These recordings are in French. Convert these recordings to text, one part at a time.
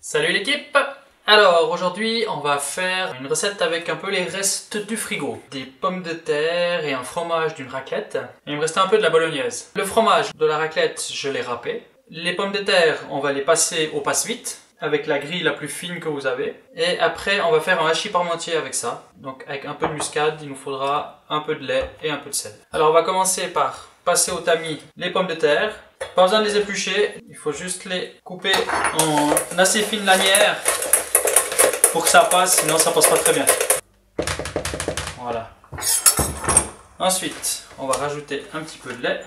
Salut l'équipe! Alors aujourd'hui on va faire une recette avec un peu les restes du frigo. Des pommes de terre et un fromage d'une raclette. Et il me restait un peu de la bolognaise. Le fromage de la raclette je l'ai râpé. Les pommes de terre on va les passer au passe-vite avec la grille la plus fine que vous avez. Et après on va faire un hachis parmentier avec ça. Donc avec un peu de muscade, il nous faudra un peu de lait et un peu de sel. Alors on va commencer par passer au tamis les pommes de terre. Pas besoin de les éplucher, il faut juste les couper en assez fine lanière pour que ça passe, sinon ça passe pas très bien. Voilà. Ensuite, on va rajouter un petit peu de lait.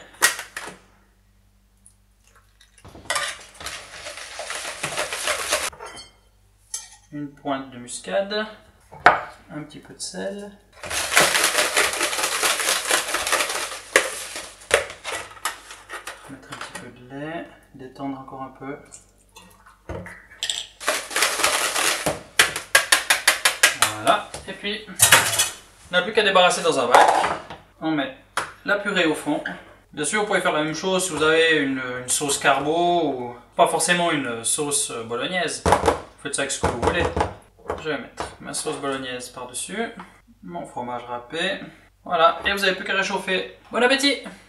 Une pointe de muscade, un petit peu de sel. Mettre un petit peu de lait, détendre encore un peu. Voilà, et puis on n'a plus qu'à débarrasser dans un bac. On met la purée au fond. Bien sûr, vous pouvez faire la même chose si vous avez une sauce carbo ou pas forcément une sauce bolognaise. Vous faites ça avec ce que vous voulez. Je vais mettre ma sauce bolognaise par-dessus, mon fromage râpé. Voilà, et vous n'avez plus qu'à réchauffer. Bon appétit!